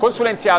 Consulenzia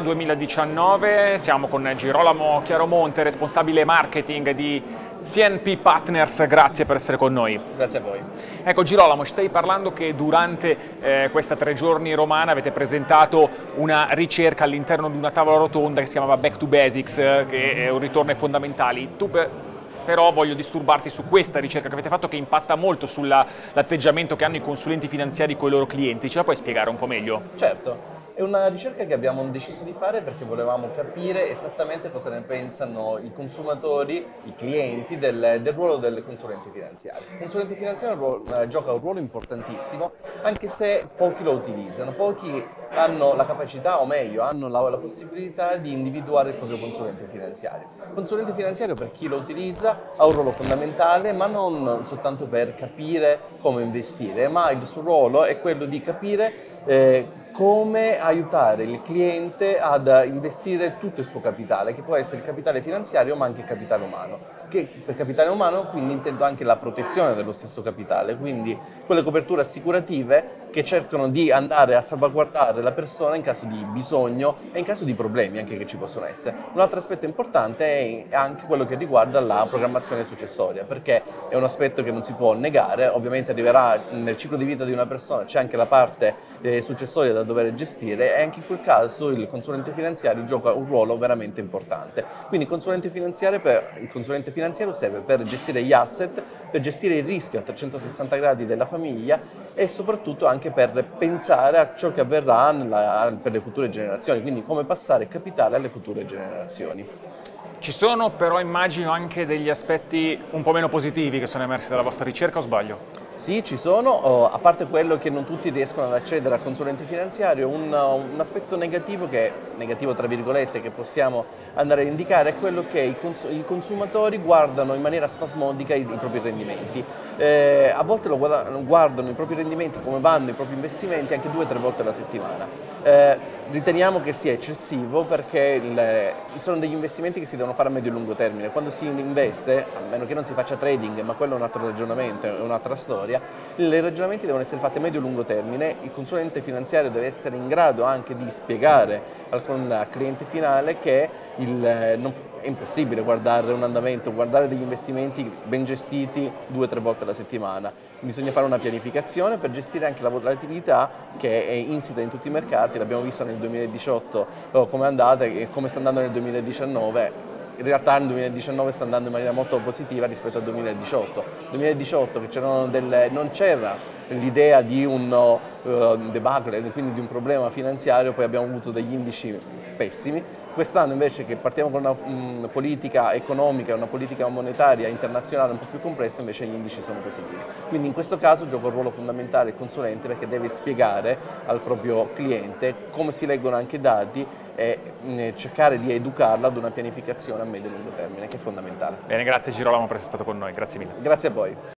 2019, siamo con Girolamo Chiaromonte, responsabile marketing di CNP Partners, grazie per essere con noi. Grazie a voi. Ecco Girolamo, ci stai parlando che durante questa 3 giorni romana avete presentato una ricerca all'interno di una tavola rotonda che si chiamava Back to Basics, che è un ritorno ai fondamentali. Però voglio disturbarti su questa ricerca che avete fatto, che impatta molto sull'atteggiamento che hanno i consulenti finanziari con i loro clienti. Ce la puoi spiegare un po' meglio? Certo. È una ricerca che abbiamo deciso di fare perché volevamo capire esattamente cosa ne pensano i consumatori, i clienti del ruolo del consulente finanziario. Il consulente finanziario gioca un ruolo importantissimo, anche se pochi lo utilizzano, pochi hanno la capacità, o meglio, hanno la possibilità di individuare il proprio consulente finanziario. Il consulente finanziario, per chi lo utilizza, ha un ruolo fondamentale, ma non soltanto per capire come investire, ma il suo ruolo è quello di capire come aiutare il cliente ad investire tutto il suo capitale, che può essere il capitale finanziario ma anche il capitale umano. Che per capitale umano quindi intendo anche la protezione dello stesso capitale, quindi quelle coperture assicurative che cercano di andare a salvaguardare la persona in caso di bisogno e in caso di problemi anche che ci possono essere. Un altro aspetto importante è anche quello che riguarda la programmazione successoria, perché è un aspetto che non si può negare, ovviamente arriverà nel ciclo di vita di una persona, c'è anche la parte successoria da dover gestire e anche in quel caso il consulente finanziario gioca un ruolo veramente importante. Quindi il consulente finanziario serve per gestire gli asset, per gestire il rischio a 360 gradi della famiglia e soprattutto anche per pensare a ciò che avverrà per le future generazioni, quindi come passare capitale alle future generazioni. Ci sono però, immagino, anche degli aspetti un po' meno positivi che sono emersi dalla vostra ricerca, o sbaglio? Sì, ci sono, a parte quello che non tutti riescono ad accedere al consulente finanziario, un aspetto negativo, negativo tra virgolette, che possiamo andare a indicare è quello che i consumatori guardano in maniera spasmodica i propri rendimenti. A volte guardano i propri rendimenti, come vanno i propri investimenti, anche 2 o 3 volte alla settimana. Riteniamo che sia eccessivo perché sono degli investimenti che si devono fare a medio e lungo termine. Quando si investe, a meno che non si faccia trading, ma quello è un altro ragionamento, è un'altra storia, i ragionamenti devono essere fatti a medio e lungo termine. Il consulente finanziario deve essere in grado anche di spiegare al cliente finale che è impossibile guardare un andamento, guardare degli investimenti ben gestiti 2 o 3 volte alla settimana. Bisogna fare una pianificazione per gestire anche la volatilità che è insita in tutti i mercati. L'abbiamo visto nel 2018 come è andata e come sta andando nel 2019. In realtà nel 2019 sta andando in maniera molto positiva rispetto al 2018. Nel 2018 che non c'era l'idea di un debacle, quindi di un problema finanziario, poi abbiamo avuto degli indici pessimi. Quest'anno invece, che partiamo con una politica economica, una politica monetaria internazionale un po' più complessa, invece gli indici sono positivi. Quindi in questo caso gioca un ruolo fondamentale il consulente, perché deve spiegare al proprio cliente come si leggono anche i dati e cercare di educarla ad una pianificazione a medio e lungo termine, che è fondamentale. Bene, grazie Girolamo per essere stato con noi, grazie mille. Grazie a voi.